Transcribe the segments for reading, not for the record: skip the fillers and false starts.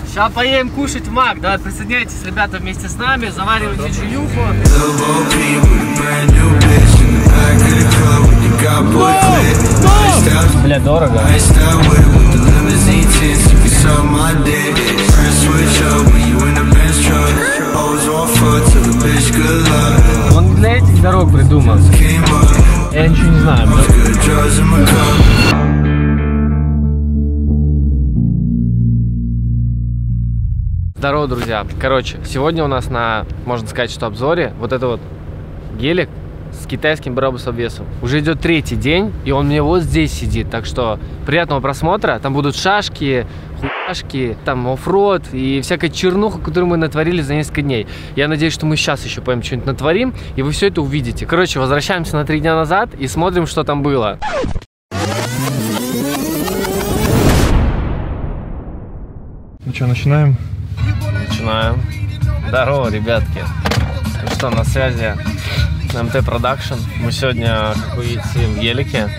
Сейчас поедем кушать в Мак. Давай, присоединяйтесь, ребята, вместе с нами. Заваривайте чаюху. Бля, дорого. Он для этих дорог придуман. Я ничего не знаю. Здорово, друзья. Короче, сегодня у нас на, можно сказать, что обзоре вот это вот гелик с китайским брабус-обвесом. Уже идет 3-й день, и он мне вот здесь сидит. Так что приятного просмотра. Там будут шашки, хуяшки, там оффроад и всякая чернуха, которую мы натворили за несколько дней. Я надеюсь, что мы сейчас еще поймем, что-нибудь натворим, и вы все это увидите. Короче, возвращаемся на 3 дня назад и смотрим, что там было. Ну что, начинаем? Начинаем. Здорово, ребятки. Ну что, на связи МТ Продакшн. Мы сегодня, как вы видите, в гелике.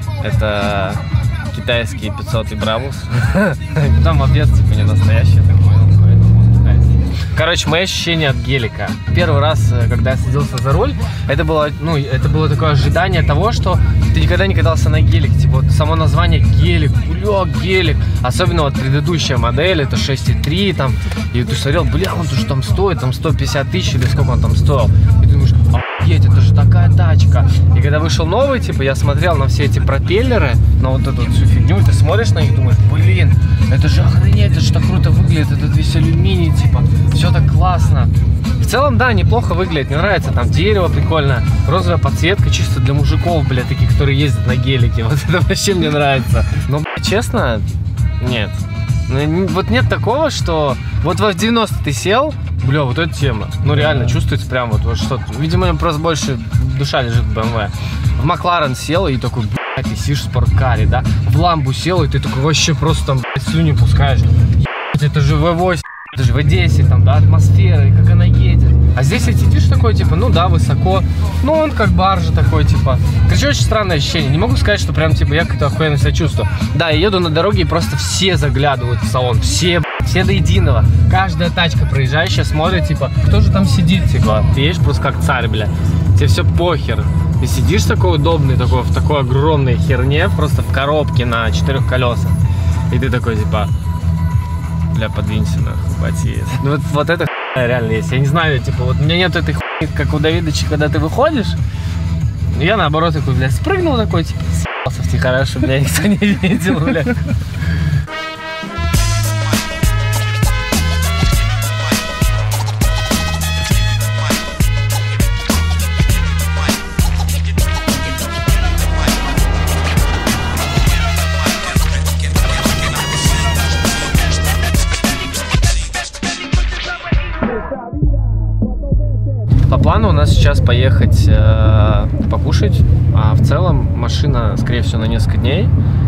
Это китайский 500-й брабус. Там обвес типа не настоящий, так понял, поэтому китайский. Короче, мои ощущения от гелика. Первый раз, когда я садился за руль, это было такое ожидание того, что ты никогда не катался на гелике. Типа вот само название гелик, гелик. Особенно вот предыдущая модель, это 6.3 там. И ты смотрел, бля, он тоже там стоит, там 150 тысяч или сколько он там стоил. И ты думаешь, охуеть, это же такая тачка. И когда вышел новый, типа, я смотрел на все эти пропеллеры, на вот эту вот всю фигню, и ты смотришь на них и думаешь, блин, это же охренеть, это же так круто выглядит, этот весь алюминий, типа, все так классно. В целом, да, неплохо выглядит, мне нравится, там дерево прикольно, розовая подсветка чисто для мужиков, бля, таких, которые ездят на гелике, вот это вообще мне нравится. Но, бля, честно, нет. Вот нет такого, что вот в 90 ты сел, бля, вот эта тема, ну реально чувствуется прям вот что-то, видимо, просто больше душа лежит в BMW. В Макларен сел и такой, блядь, ты сидишь в спорткаре, да, в Ламбу сел и ты такой вообще просто там, блядь, слюни пускаешь, это же V8, это же V10, там, да, атмосфера, и как она едет. А здесь ты сидишь такой, типа, ну да, высоко, но он как баржа такой, типа. Короче, очень странное ощущение. Не могу сказать, что прям, типа, я как-то охуенно себя чувствую. Да, я еду на дороге и просто все заглядывают в салон, все до единого. Каждая тачка проезжающая смотрит, типа, кто же там сидит, типа. Ты едешь просто как царь, бля. Тебе все похер. Ты сидишь такой удобный, такой, в такой огромной херне, просто в коробке на 4 колесах. И ты такой, типа, бля, подвинься, нахуй, хватит. Ну вот это реально есть. Я не знаю, типа, вот у меня нет этой хуйни, как у Давидыча, когда ты выходишь. Я наоборот такой, блядь, спрыгнул такой, типа, с***ался втихаря, чтобы меня никто не видел, блядь. По плану у нас сейчас поехать покушать, а в целом машина, скорее всего, на несколько дней.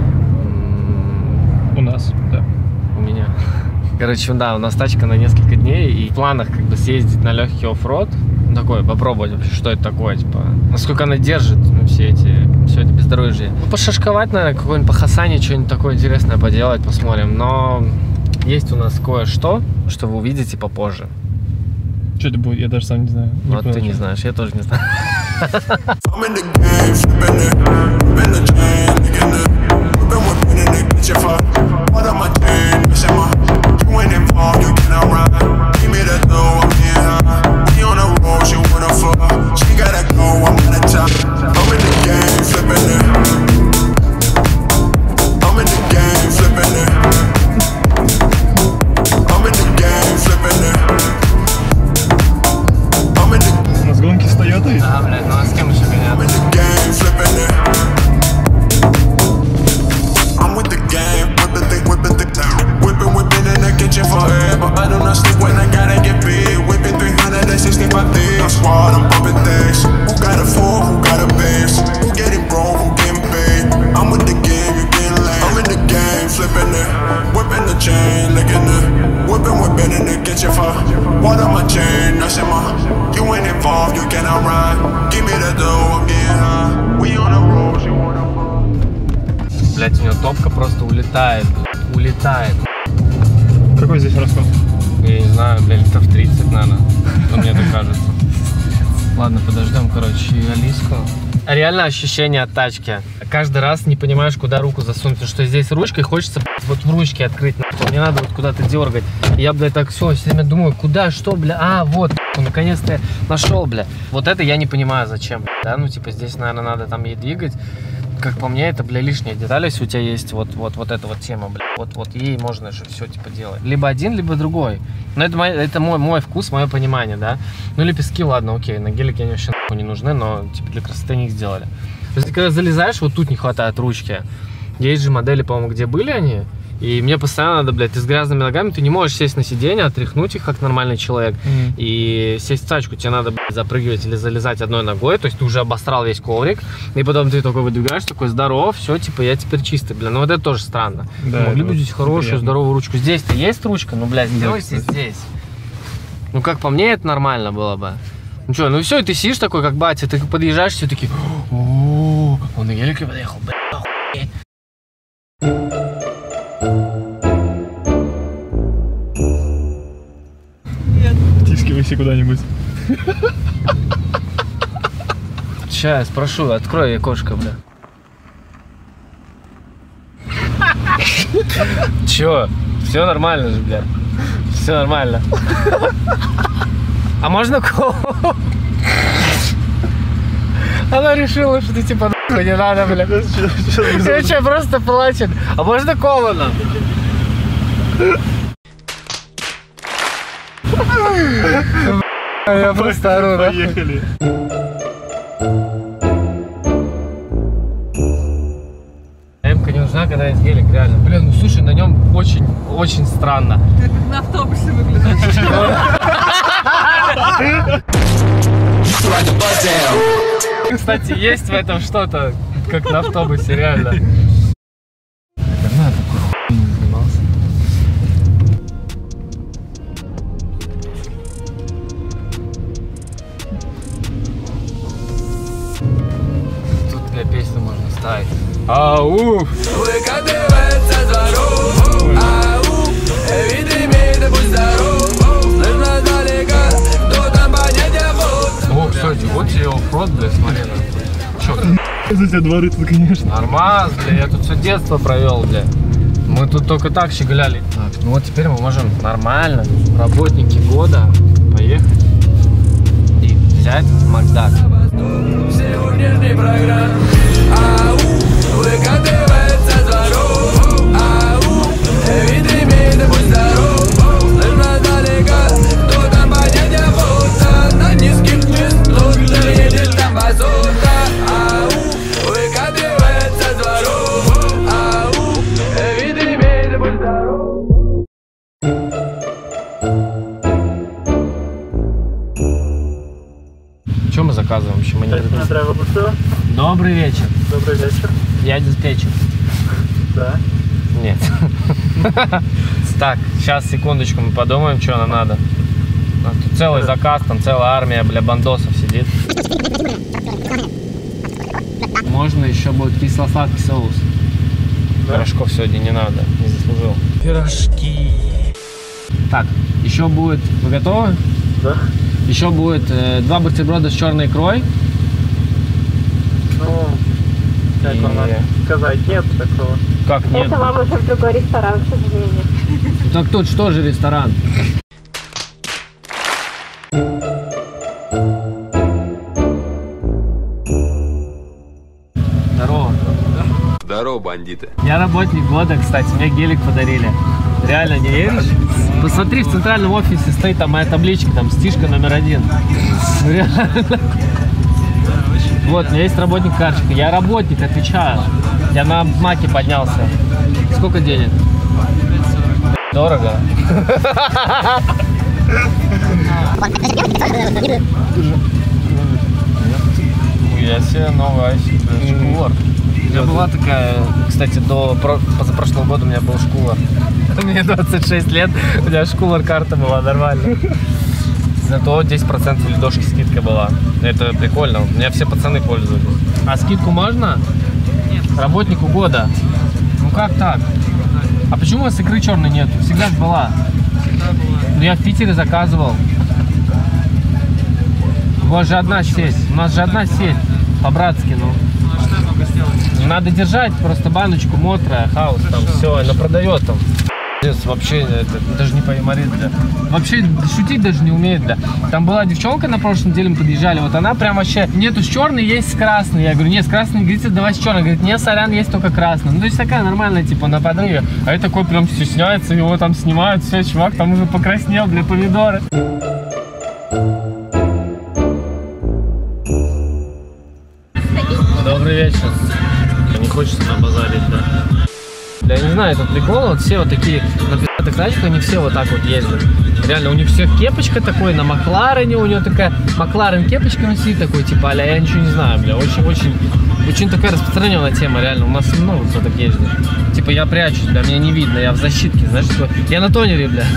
У нас, да. У меня. Короче, да, у нас тачка на несколько дней, и в планах как бы съездить на легкий оффроад, такой, попробовать вообще, что это такое, типа, насколько она держит, ну, все это бездорожье. Ну, пошашковать, наверное, какой-нибудь по Хасане, что-нибудь такое интересное поделать, посмотрим, но есть у нас кое-что, что вы увидите попозже. Что это будет, я даже сам не знаю. Вот ты не знаешь, я тоже не знаю. Да, блядь, ну а с кем еще гоняться? Блять, у него топка просто улетает. Улетает. Какой здесь расход? Я не знаю, бля, литров 30, наверное. Ну, мне так кажется. Ладно, подождем, короче, Алиску. Реально ощущение от тачки. Каждый раз не понимаешь, куда руку засунуть. Потому что здесь ручка, и хочется вот в ручке открыть. Мне надо вот куда-то дергать. И я, бля, так все время думаю, куда, что, бля. А, вот, наконец-то я нашел, бля. Вот это я не понимаю, зачем. Да, ну, типа, здесь, наверное, надо там ей двигать. Как по мне, это, бля, лишняя деталь. Если у тебя есть вот эта вот тема, бля. Вот ей можно же все, типа, делать. Либо один, либо другой. Но это мой вкус, мое понимание, да. Ну, лепестки, ладно, окей. На гелике они вообще не нужны, но, типа, для красоты них сделали. То есть, когда залезаешь, вот тут не хватает ручки. Есть же модели, по-моему, где были они. И мне постоянно надо, блядь, ты с грязными ногами, ты не можешь сесть на сиденье, отряхнуть их, как нормальный человек, и сесть в тачку, тебе надо, блядь, запрыгивать или залезать одной ногой, то есть ты уже обосрал весь коврик, и потом ты такой выдвигаешь, такой, здоров, все, типа, я теперь чистый, бля, ну вот это тоже странно. Да, могли бы взять хорошую, приятно. Здоровую ручку. Здесь-то есть ручка, ну, блядь, сделайте здесь. Ну, как по мне, это нормально было бы. Ну что, ну все, и ты сидишь такой, как батя, ты подъезжаешь, все такие, о, он на гелике подъехал, блядь, охуеть. Втискивайся куда-нибудь. Сейчас, спрошу, открой окошко, бля. Чё? Все нормально же, бля. Все нормально. А можно колу? Она решила, что ты типа нахуй не надо, бля. Я что, просто плачет? А можно колу нам? Я просто ору, да? Поехали. Эмка не нужна, когда есть гелик, реально. Блин, ну слушай, на нем очень странно. Ты как на автобусе выглядишь. Кстати, есть в этом что-то, как на автобусе, реально. Давно я такой хуйней не занимался. Тут для песни можно ставить. Ау! Выкатывается двору, ау, виды имеет, будь здоров, слышно далека, кто там понятия будут. О, кстати, вот тебе оффроуд, бля, смотри на. Чё? За тебя дворы тут, конечно. Нормально, бля, я тут все детство провел, бля. Мы тут только так щеголяли. Так, ну вот теперь мы можем нормально, работники года, поехать и взять Макдак. Сегодняшний программ, ау, выкатывается двору, ау, виды имеет, будь здоров, слышно далека, кто там понятия будут, на низких частотах едет там базука, ау, выкатывается двору, ау, виды имеет, будь здоров. Что мы заказываем? Еще мы не придумали. Добрый вечер. Добрый вечер. Я диспетчер. Да. Нет. Так, сейчас, секундочку, мы подумаем, что нам надо. Тут целый заказ, там целая армия, бля, бандосов сидит. Можно еще будет кисло-сладкий соус. Пирожков сегодня не надо, не заслужил. Пирожки. Так, еще будет... Вы готовы? Да. Еще будет 2 бутерброда с черной икрой. Ну, как вам надо сказать, нет такого. Как нет? Это вам уже в другой ресторан, к сожалению. Так тут что же ресторан? Здорово. Здорово, бандиты. Я работник года, кстати, мне гелик подарили. Реально, не веришь? Посмотри, в центральном офисе стоит там моя табличка, там стишка номер 1. Ну, реально. Вот, у меня есть работник карточка. Я работник, отвечаю. Я на маке поднялся. Сколько денег? Дорого. Я себе новый айсик, шкур. У меня была такая, кстати, до позапрошлого года у меня был шкулар. Мне 26 лет, у меня шкулар карта была нормально. Зато 10% ледошки скидка была. Это прикольно. У меня все пацаны пользовались. А скидку можно? Нет. Работнику года. Ну как так? А почему у вас икры черной нету? Всегда была. Ну я в Питере заказывал. У вас же одна сеть. У нас же одна сеть. По-братски, ну. Надо держать просто баночку Мотра, хаус, там все, она продает там. Вообще, это даже не поймарит, бля. Вообще шутить даже не умеет, бля. Там была девчонка на прошлой неделе, мы подъезжали, вот она прям вообще, нету с черной, есть с красной. Я говорю, нет, с красной, говорит, давай с черной. Говорит, нет, сорян, есть только красная. Ну, то есть такая нормальная, типа, на подрыве. А это такой прям стесняется, его там снимают, все, чувак там уже покраснел, бля, помидоры. Добрый вечер. Не хочется набазарить, да? Я не знаю, этот прикол, вот все вот такие на пи***тых тачках, они все вот так вот ездят. Реально, у них всех кепочка такой, на Макларене у него такая, Макларен кепочка носит такой, типа, а я ничего не знаю, бля, очень такая распространенная тема, реально, у нас много кто так ездит. Типа, я прячусь, бля, меня не видно, я в защитке, знаешь, такой, я на тонере, бля.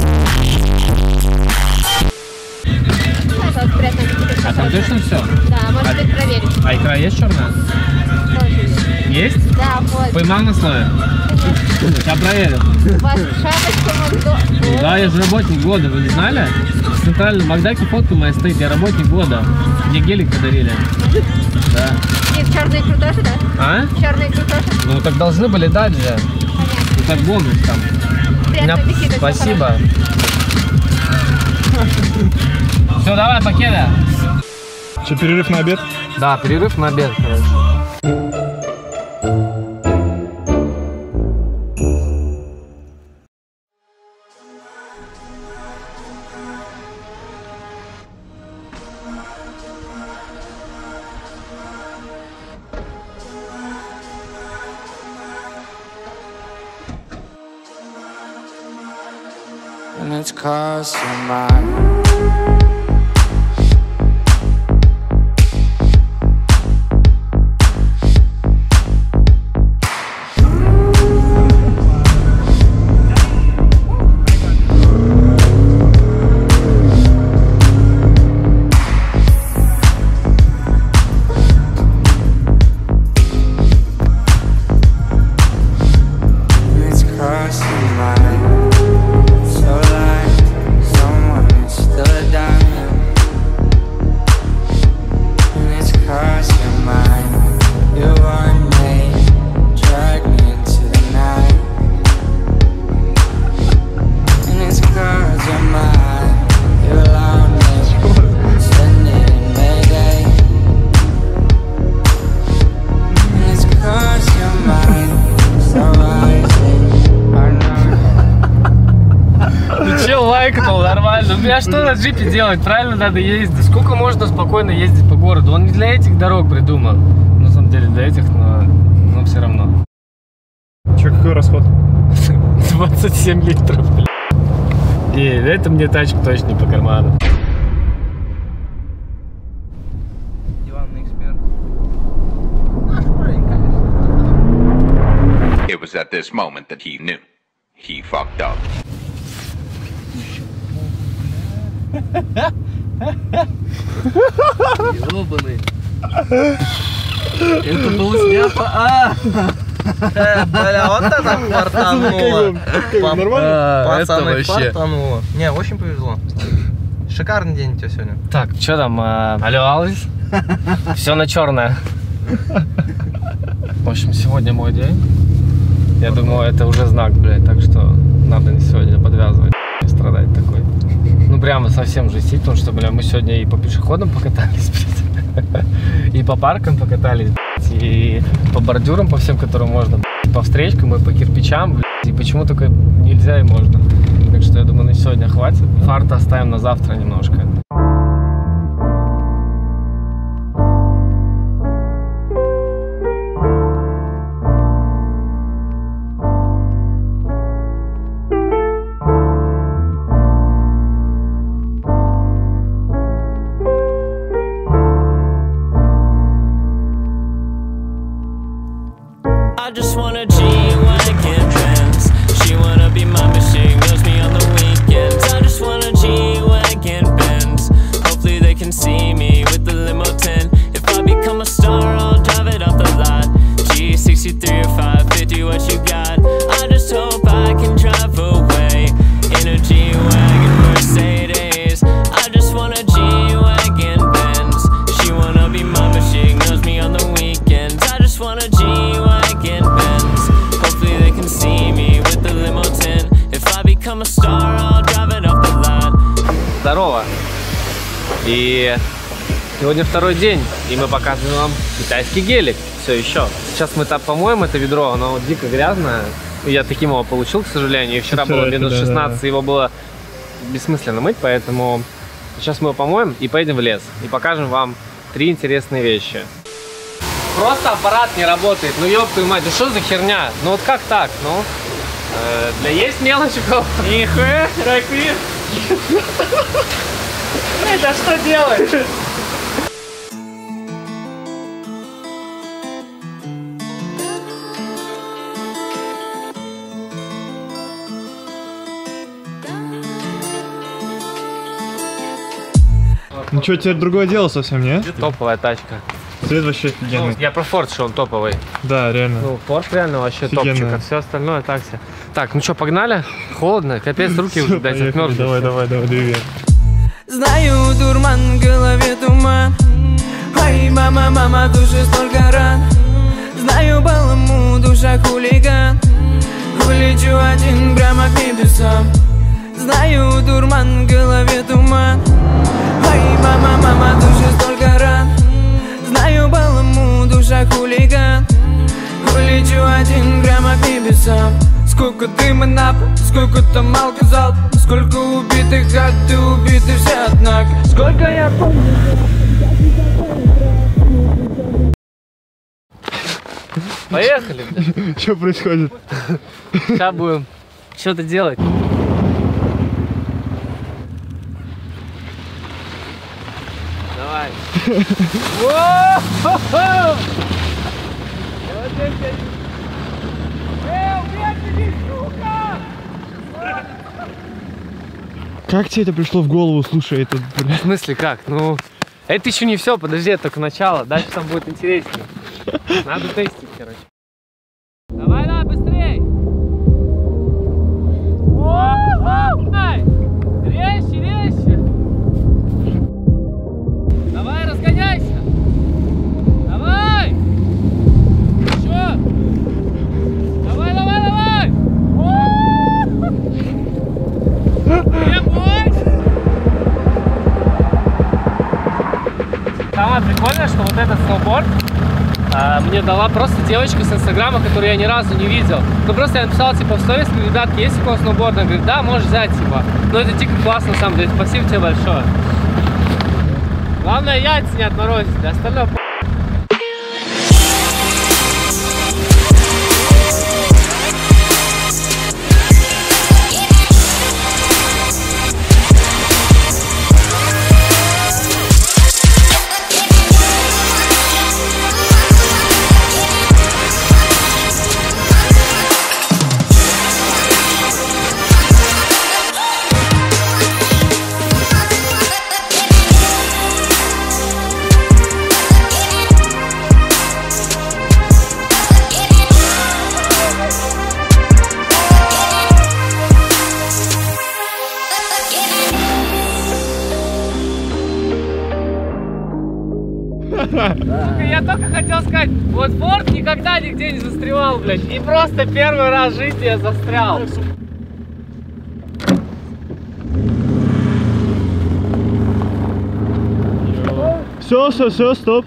А там точно все? Да, можете проверить. А икра есть черная? Есть? Да, вот. Поймал на слове? Сейчас проверим. У вас шапочка вот. Да, я же работник года, вы не знали? В центральном Макдаке фотка моя стоит, я работник года. Мне гелик подарили. Да. И в черную икру тоже, да? А? В черную икру тоже? Ну так должны были дать же. Понятно. Ну так бонус там. Приятного аппетита, всего Спасибо. Все, давай, покеда. Что, перерыв на обед? Да, перерыв на обед, короче. And it's crossing my Нормально. Ну а что на джипе делать? Правильно надо ездить. Сколько можно спокойно ездить по городу? Он не для этих дорог придуман. На самом деле для этих, но все равно. Че, какой расход? 27 литров, блядь. И это мне тачка точно не по карману. Диванный эксперт. It was at this moment that he knew. He fucked up. Ёбаный. Это был сняпа. Бля, вот это фартануло. Нормально? Пацаны, фартануло. Не, очень повезло. Шикарный день у тебя сегодня. Так, что там? Алло, Алвис? Все на черное. В общем, сегодня мой день. Я думаю, это уже знак, блядь, так что надо не сегодня подвязывать и страдать такой. Ну прямо совсем жестить, потому что, бля, мы сегодня и по пешеходам покатались, блядь, и по паркам покатались, блядь, и по бордюрам, по всем, которым можно, блядь, и по встречкам, и по кирпичам, блядь, и почему только нельзя и можно. Так что я думаю, на сегодня хватит. Фарта оставим на завтра немножко. I just wanna G-Wagon Benz. She wanna be my but she knows me on the weekends. I just wanna G-Wagon Benz. I'm a star, I'll drive it off the line. Здорово! И сегодня второй день, и мы показываем вам китайский гелик. Все еще. Сейчас мы там помоем это ведро, оно дико грязное. Я таким его получил, к сожалению. И вчера было минус 16, его было бессмысленно мыть, поэтому сейчас мы его помоем и поедем в лес. И покажем вам 3 интересные вещи. Просто аппарат не работает. Ну ёб твою мать, да что за херня? Ну вот как так? Ну, для есть мелочков. Нихуя, раки. Это что делаешь? Ну что, теперь другое дело совсем, не? Топовая тачка. Цвет вообще офигенный. Ну, я про Ford, что он топовый. Да, реально. Ну, Ford реально вообще офигенная. топчик, а все остальное так себе. Так, ну что, погнали? Холодно, капец, руки уже, блядь, отмерзли. Давай, двигай. Знаю, дурман, в голове туман. Ай, мама, душе столько ран. Знаю, баламу, душа хулиган. Улечу один прямо к небесам. Знаю, дурман, в голове туман. Ай, мама, душе столько ран. Знаю, баламу, душа хулиган. Улечу один прямо к небесам. Сколько дыма на пол, сколько там алкозал. Сколько убитых, а ты убиты все однако. Сколько я помню. Поехали, блядь. Что происходит? Сейчас будем что-то делать. Давай. Как тебе это пришло в голову? Слушай, это... В смысле как? Ну, это еще не все, подожди, это только начало. Дальше там будет интереснее. Надо тестить, короче. Давай, быстрей! Давай! Резче! Давай, разгоняйся! Давай! Еще! Давай! Самое прикольное, что вот этот сноуборд мне дала просто девочка с инстаграма, которую я ни разу не видел. Ну просто я написал типа в сторис, ребятки, есть у кого сноуборд? Она говорит, да, можешь взять типа. Но это дико классно, на самом деле. Спасибо тебе большое. Главное, яйца не отморозить, а остальное я только хотел сказать, вот Ford никогда нигде не застревал, блядь. И просто первый раз в жизни я застрял. Все, стоп.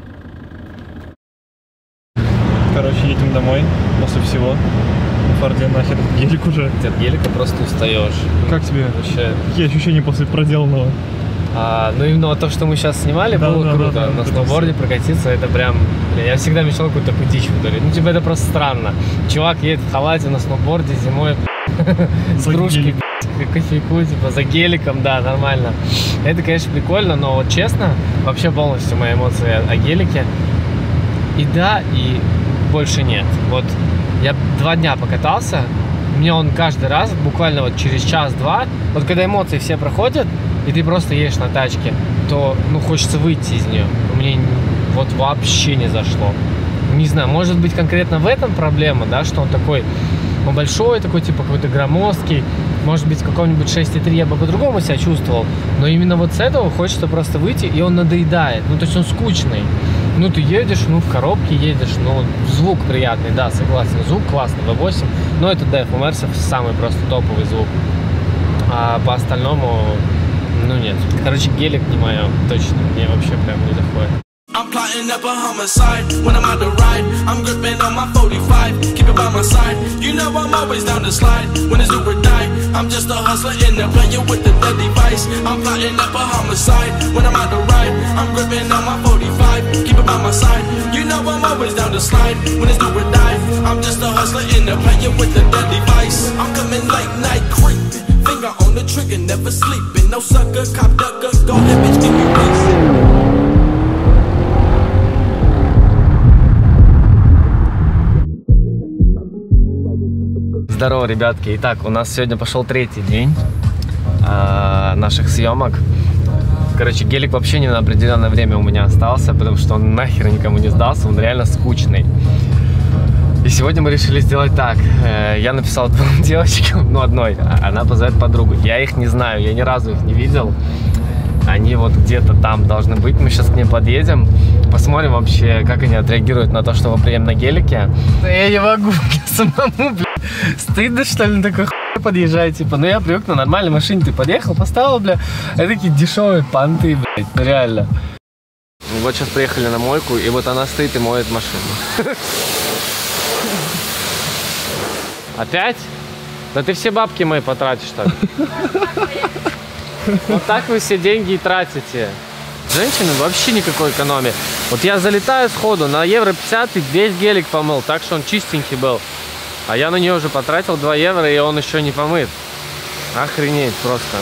Короче, едем домой после всего. В Форде нахер гелик уже. От гелика просто устаешь. Как тебе? Вообще. Какие ощущения после проделанного? Ну именно то, что мы сейчас снимали, было круто. Да, на сноуборде прокатиться, это прям... Я всегда мечтал какую-то такую дичь выдурить. Ну типа это просто странно. Чувак едет в халате на сноуборде зимой с кружкой, кофейку, типа за геликом, да, нормально. Это, конечно, прикольно, но вот честно, вообще полностью мои эмоции о гелике. И да, и больше нет. Вот я 2 дня покатался, мне он каждый раз, буквально вот через час-два, вот когда эмоции все проходят, и ты просто едешь на тачке, то, ну, хочется выйти из нее. Мне вот вообще не зашло. Не знаю, может быть, конкретно в этом проблема, да, что он такой, он большой, такой, типа, какой-то громоздкий. Может быть, в каком-нибудь 6.3 я бы по-другому себя чувствовал. Но именно вот с этого хочется просто выйти, и он надоедает. Ну, то есть он скучный. Ну, ты едешь, ну, в коробке едешь, ну, звук приятный, да, согласен. Звук классный, V8. Но это DF, у Мерсов самый просто топовый звук. А по остальному, ну нет. Короче, гелик не мое, точно. Мне вообще прям не заходит. I'm plotting up a homicide when I'm out to ride. I'm gripping on my 45, keep it by my side. You know I'm always down to slide when it's do or die. I'm just a hustler in there playing with the deadly vice. I'm plotting up a homicide when I'm out to ride. I'm gripping on my 45, keep it by my side. You know I'm always down to slide when it's do or die. I'm just a hustler in there playing with the deadly vice. I'm coming late night creeping, finger on the trigger, never sleeping. No sucker, cop ducker, go ahead bitch, give me reason. Здорово, ребятки. Итак, у нас сегодня пошел третий день наших съемок. Короче, гелик вообще не на определенное время у меня остался, потому что он нахер никому не сдался, он реально скучный. И сегодня мы решили сделать так. Я написал двум девочкам, ну одной, она позовет подругу. Я их не знаю, я ни разу их не видел. Они вот где-то там должны быть. Мы сейчас к ним подъедем, посмотрим вообще, как они отреагируют на то, что мы приедем на гелике. Я не могу, самому, бля. Стыдно, что ли, на такой хуй подъезжать, типа. Ну, я привык на нормальной машине. Ты подъехал, поставил, бля. Это такие дешевые понты, блядь, ну, реально. Вот сейчас приехали на мойку, и вот она стоит и моет машину. Опять? Да ты все бабки мои потратишь так. Вот так вы все деньги и тратите. Женщины вообще никакой экономии. Вот я залетаю сходу на евро 50 и весь гелик помыл, так что он чистенький был. А я на нее уже потратил 2 евро, и он еще не помыт. Охренеть просто.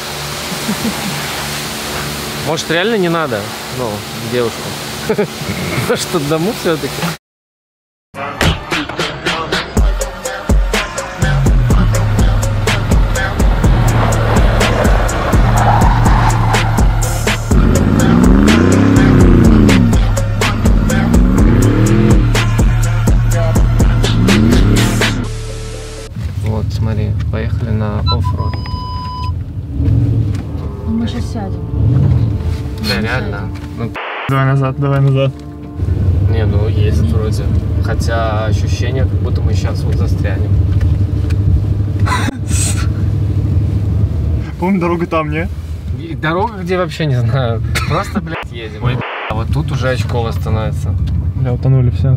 Может, реально не надо? Ну, девушку. Может, одному все-таки? Вот, смотри, поехали на оффроуд. Мы сейчас сядем. Да, реально. Ну, Давай назад, давай назад. не, ну есть вроде. Хотя ощущение, как будто мы сейчас вот застрянем. Помню, дорога там, не? И дорога где вообще не знаю. Просто, блядь, едем. Ой, а вот тут уже очково становится. Бля, утонули все.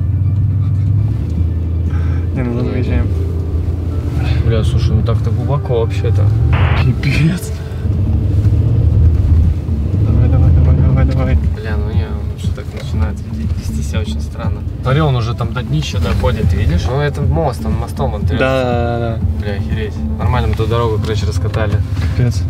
Не, назад выезжаем. Бля, слушай, ну так-то глубоко вообще-то. Пипец. Давай. Бля, ну не, он что так начинает вести себя очень странно. Смотри, он уже там до днища доходит, видишь? Ну это мост, он мостом он трёт. Да. Бля, охереть. Нормально мы ту дорогу, короче, раскатали. Пипец.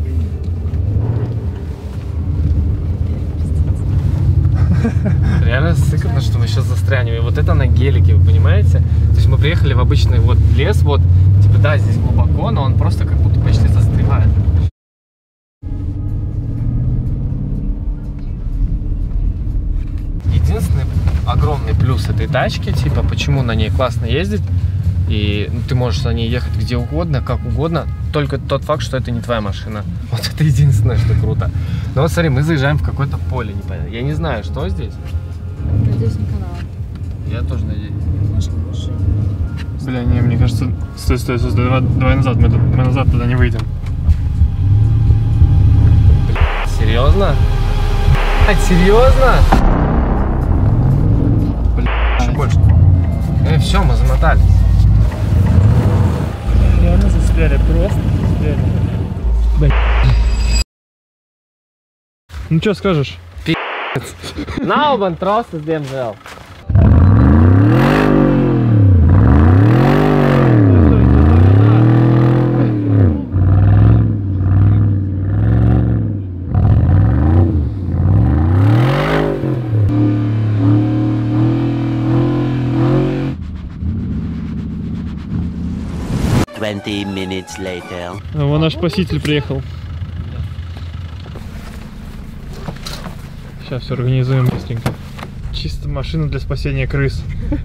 Реально сыкотно, что мы сейчас застрянем. И вот это на гелике, вы понимаете? То есть мы приехали в обычный вот лес, вот, типа, да, здесь глубоко, но он просто как будто почти застревает. Единственный огромный плюс этой тачки, типа, почему на ней классно ездить, и ты можешь на ней ехать где угодно, как угодно, только тот факт, что это не твоя машина. Вот это единственное, что круто. Но вот смотри, мы заезжаем в какое-то поле, непонятно. Я не знаю, что здесь. Надеюсь, не канал. Я тоже надеюсь. Бля, не, мне кажется... Стой, давай назад, мы назад туда не выйдем. Серьезно? Серьезно? Еще больше. Все, мы замотались. Реально застряли, просто застряли. Бля. Ну что скажешь? Наубан просто сдемжал. Minutes later. Вон наш спаситель приехал. Сейчас все организуем быстренько. Чисто машина для спасения крыс.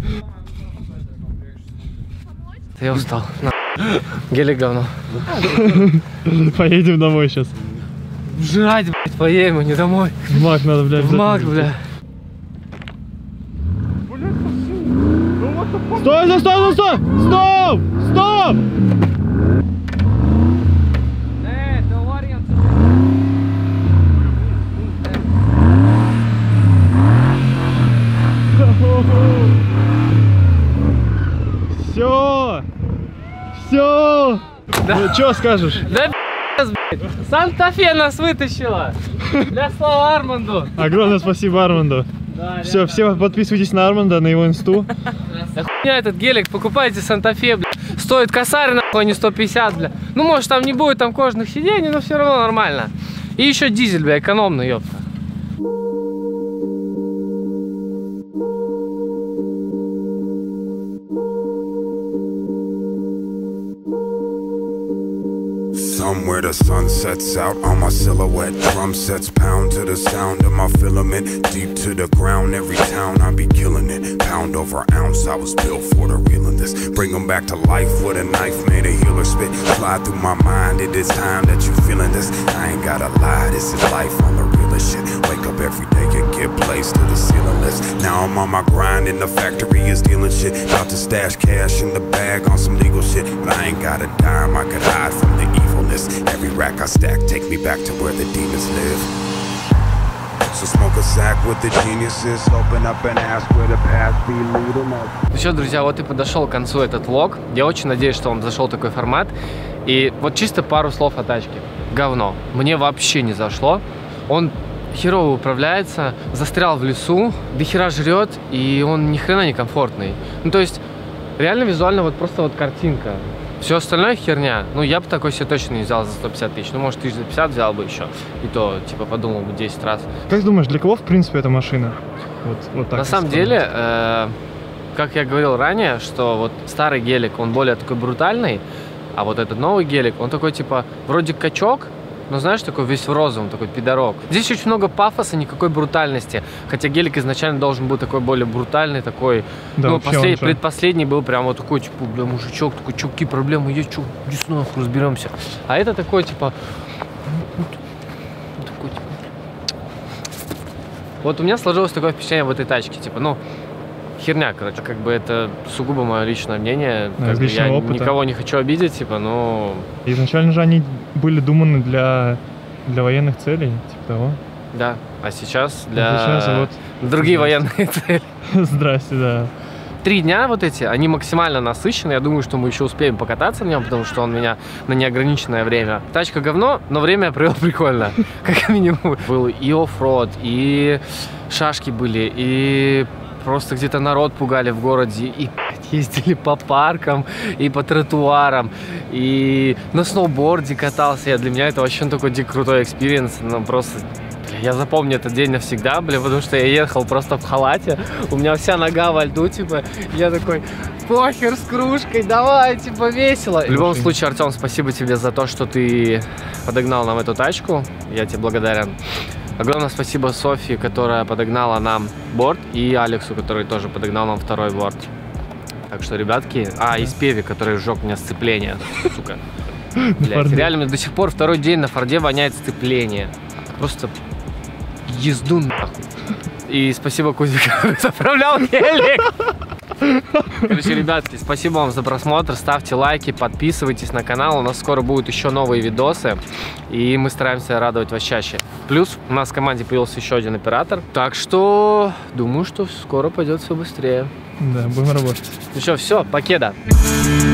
Я устал. Гелик говно. Поедем домой сейчас. Жрать, блядь, поедем, а не домой. В Мак надо, блядь. В Мак, бля. Стой! Стоп! Что скажешь? Да блядь. Санта-Фе нас вытащила. Для слова Арманду. Огромное спасибо Арманду. Да, Все, подписывайтесь на Арманда, на его инсту. Да хуйня этот гелик, покупайте Санта-Фе, бля. Стоит косарь, нахуй, а не 150, бля. Ну, может, там не будет там кожаных сидений, но все равно нормально. И еще дизель, бля, экономный, ёпта. Somewhere the sun sets out on my silhouette. Drum sets pound to the sound of my filament. Deep to the ground, every town I be killing it. Pound over ounce, I was built for the real of this. Bring them back to life with a knife, made a healer spit. Fly through my mind, it is time that you feeling this. I ain't gotta lie, this is life on the realest shit. Wake up every day and get placed to the ceiling list. Now I'm on my grind and the factory is dealing shit. About to stash cash in the bag on some legal shit. But I ain't got a dime, I could hide from the evilness. Every rack I stack, take me back to where the demons live. So smoke a sack with the geniuses. Open up and ask where the past be leading us. Ну что, друзья, вот и подошел к концу этот влог. Я очень надеюсь, что вам зашел такой формат. И вот чисто пару слов о тачке. Говно. Мне вообще не зашло. Он херово управляется, застрял в лесу, дохера жрет, и он ни хрена не комфортный. Ну то есть, реально визуально вот просто вот картинка. Все остальное херня. Ну, я бы такой себе точно не взял за 150 тысяч. Ну, может, 1050 взял бы еще. И то, типа, подумал бы 10 раз. Как думаешь, для кого, в принципе, эта машина? Вот так. На самом деле, как я говорил ранее, что вот старый гелик, он более такой брутальный, а вот этот новый гелик, он такой, типа, вроде качок, но, знаешь, такой весь в розовом, такой пидорок. Здесь очень много пафоса, никакой брутальности. Хотя гелик изначально должен быть такой более брутальный, такой... Да, ну, предпоследний был прям вот такой, типа, бля, мужичок, такой, чё, какие проблемы есть, чё, иди сюда, разберемся. А это такой, типа... Такой, типа... Вот у меня сложилось такое впечатление в этой тачке, типа, ну... Херня, короче, как бы это сугубо мое личное мнение. Как бы я никого не хочу обидеть, типа, ну... Изначально же они были думаны для военных целей, типа того. Да, а сейчас для другие военные цели. Здрасте, да. 3 дня вот эти, они максимально насыщены. Я думаю, что мы еще успеем покататься в нем, потому что он у меня на неограниченное время. Тачка говно, но время я провел прикольно. Как минимум. Был и оффроуд, и шашки были, и... Просто где-то народ пугали в городе, и ездили по паркам, и по тротуарам, и на сноуборде катался. Для меня это вообще такой дико крутой экспириенс. Ну, просто, бля, я запомню этот день навсегда, бля, потому что я ехал просто в халате, у меня вся нога во льду, типа, я такой, похер с кружкой, давай, типа, весело. В любом случае, Артем, спасибо тебе за то, что ты подогнал нам эту тачку, я тебе благодарен. Огромное спасибо Софии, которая подогнала нам борт, и Алексу, который тоже подогнал нам второй борт. Так что, ребятки... и Спеви, который сжег меня сцепление, сука. Блять, реально, мне до сих пор второй день на Форде воняет сцепление. Просто езду нахуй. И спасибо Кузе, который заправлял гелик. Короче, ребятки, спасибо вам за просмотр, ставьте лайки, подписывайтесь на канал, у нас скоро будут еще новые видосы, и мы стараемся радовать вас чаще. Плюс у нас в команде появился еще один оператор, так что думаю, что скоро пойдет все быстрее. Да, будем работать. Ну что, все, покеда.